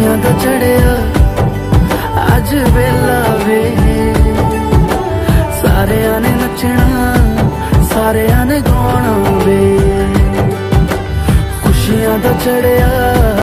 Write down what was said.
खुशियां दा चढ़िया अज वेला वे, सारियां ने नचना सारियां ने गाना वे। खुशियां दा चढ़िया